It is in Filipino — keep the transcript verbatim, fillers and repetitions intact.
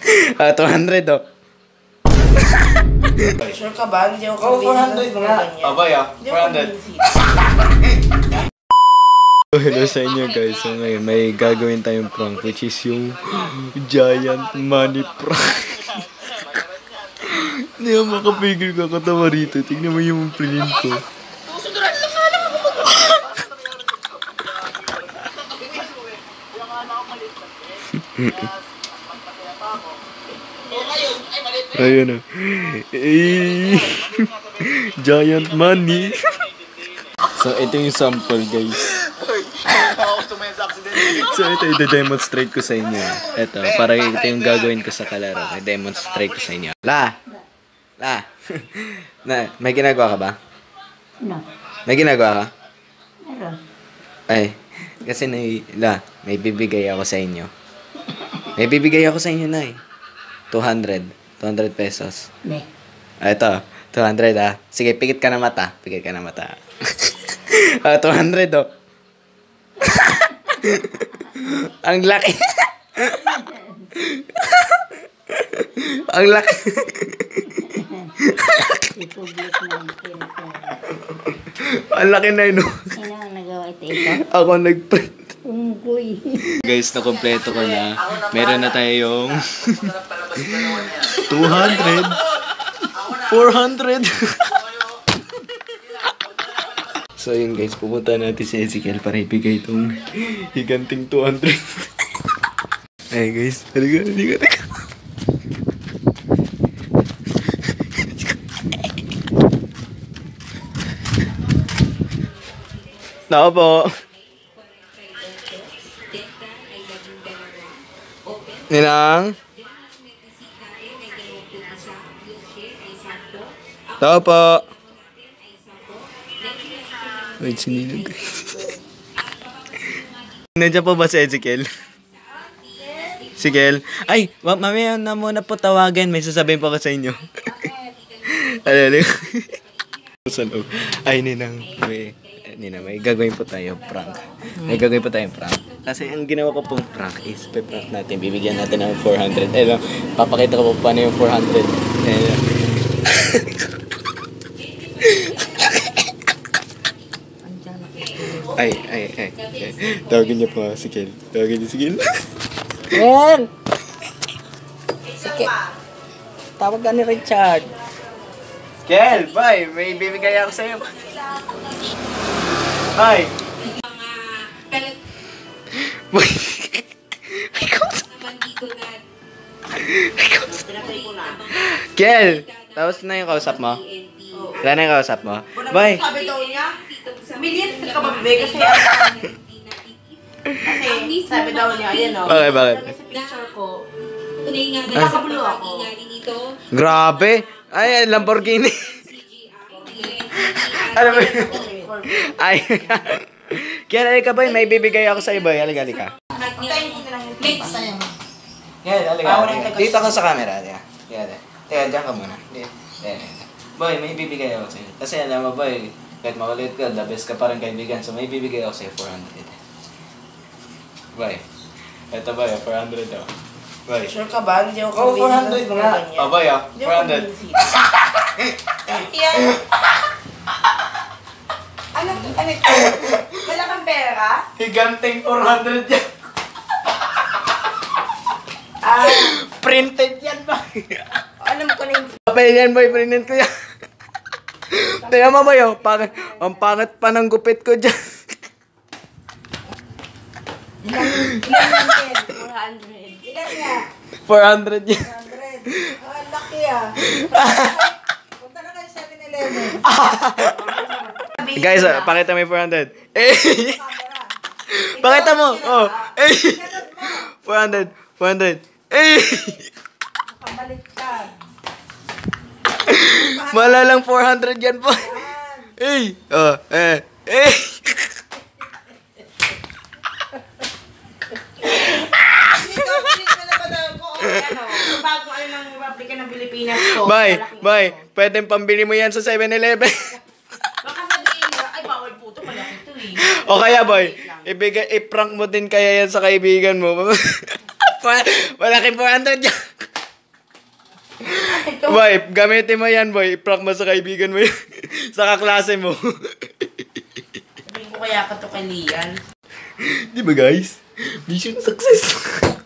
Ah, two hundred oh. Sure ka ba? Hindi ako Oh, four hundred nga. Abay ah, four hundred. So, hello sa inyo guys. So ngayon, may gagawin tayong prank which is yung giant money prank. Hindi ako makapigil kakatawa rito. Tignan mo yung print ko. Ayun na. Eh, giant money. So, ito yung sample, guys. So, ito i-demonstrate ko sa inyo. Ito, para ito yung gagawin ko sa kalaro. I-demonstrate ko sa inyo. La! La! Na, may ginagawa ka ba? No. May ginagawa ka? Meron. Ay, kasi na, la, may bibigay ako sa inyo. May bibigay ako sa inyo, Nay. two hundred. two hundred pesos. Ne. Ah, ito. two hundred, ah. Sige, pikit ka na mata. Pikit ka na mata. Ah, two hundred, oh. Ang laki. Ang laki. I-public natin. Ang laki na yun, oh. Sino ang nagawa ito ito? Ako nag-print. Unggoy. Guys, nakompleto ko na. Meron na tayong two hundred. four hundred. So yun guys, pupunta natin si Ezekiel para ibigay itong higanting two hundred. Ay guys, halika, halika, halika. Nako po. Ninang? Nako po. Wait, sininag guys. Nandiyan po ba si Ezekiel? Ezekiel? Ay, mamaya na muna po tawagan. May sasabihin po ako sa inyo. Ano, ano? Ay, Ninang. May, Ninang, may gagawin po tayo prank. May gagawin po tayong prank. Kasi ang ginawa ko pong prank is, pe-prank natin. Bibigyan natin ng four hundred. Eh, lang, papakita ko po paano yung four hundred. Eh, Ay, ay, ay, ay. Tawagin niyo po si Kel. Tawagin niyo si Kel. Ken! Sige. Tawag ka ni Richard. Kel, bye. May bibigay ako sa'yo. Hi. Boy. Ay, kausap. Ay, kausap. Kel, tapos na yung kausap mo? Wala na yung kausap mo? Bye. Sabi daw niya, million ka mabibigay kasi kasi sabi daw niya, ayan o. Bakit, bakit? Sa picture ko, nakakabulo ako. Grabe. Ay, Lamborghini. Ano ba yun? Ay. Kaya halika ba, may bibigay ako sa iba. Halika, halika. Yan, halika. Dito ka sa camera. Yan. Teka, dyan ka muna. Yan. Boy, may bibigay ako sa'yo. Kasi alam mo, boy, kahit makulit ka, the best ka pa rin kaibigan. So, may bibigay ako sa'yo, four hundred. Boy, eto boy, four hundred oh. Boy. Sure ka ba? Hindi ako Oh, four hundred nga. Oh, boy, oh, four hundred. Yan. Ano, ano, wala kang pera? Higanting four hundred yan. Ah, Printed yan, boy. alam ko na yung... Papel yan, boy, printed ko yan. Tingnan mo, boy, oh, pangit, ang pangit pa ng gupit ko dyan. Ilan, ilan yan, four hundred. Ilan niya? four hundred yan. four hundred. Ah, laki ah. Punta na kayo seven eleven. Guys, uh, pakita mo yung four hundred. Eh! Pakita mo! Oh! Eh! four hundred! four hundred! Eh! Nakabalik ka. Malalang four hundred yan po. Eh! Oh! Eh! Eh! Bago ano nang replica ng Pilipinas ko. Bye! Bye! Pwedeng pambili mo yan sa seven eleven. Baka sabihin nila, ay bawal po ito, malaki ito eh. O kaya boy, ibigay, i-prank mo din kaya yan sa kaibigan mo. Malaking four hundred yan. Boy, gamitin mo yan, boy. I-prank mo sa kaibigan mo yun. Sa kaklase mo. Sabihin ko kaya ka to kay Lian. Di ba, guys? Mission success.